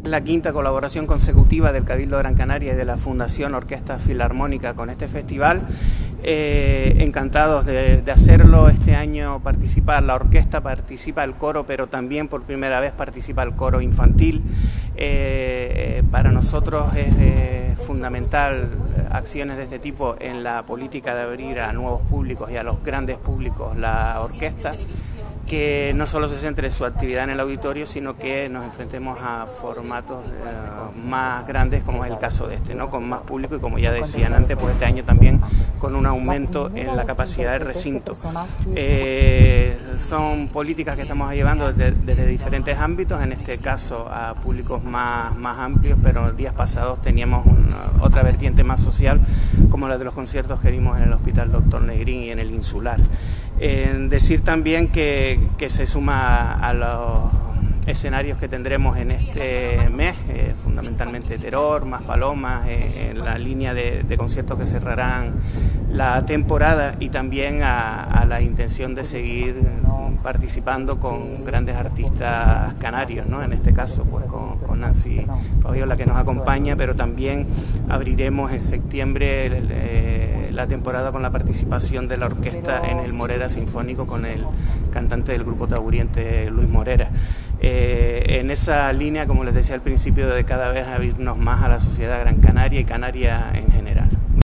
La quinta colaboración consecutiva del Cabildo de Gran Canaria y de la Fundación Orquesta Filarmónica con este festival. Encantados de hacerlo. Este año participa la orquesta, participa el coro, pero también por primera vez participa el coro infantil. Para nosotros es fundamental acciones de este tipo en la política de abrir a nuevos públicos y a los grandes públicos la orquesta, que no solo se centre su actividad en el auditorio, sino que nos enfrentemos a formatos más grandes, como es el caso de este, ¿no? Con más público y, como ya decían antes, pues este año también con un aumento en la capacidad del recinto. Son políticas que estamos llevando desde diferentes ámbitos, en este caso a públicos más amplios, pero días pasados teníamos otra vertiente más social, como la de los conciertos que dimos en el Hospital Dr. Negrín y en el Insular. Decir también que se suma a los escenarios que tendremos en este mes, fundamentalmente Terror, Más Palomas, en la línea de conciertos que cerrarán la temporada, y también a la intención de seguir participando con grandes artistas canarios, ¿no? En este caso pues con Nancy Fabiola, que nos acompaña, pero también abriremos en septiembre la temporada con la participación de la orquesta en el Morera Sinfónico con el cantante del grupo Taburiente, Luis Morera. En esa línea, como les decía al principio, de cada vez abrirnos más a la sociedad gran canaria y Canaria en general.